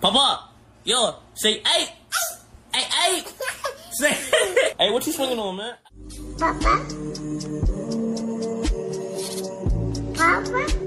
Papa, yo, say hey. Hey. Say, hey, what you swinging on, man? Papa? Papa?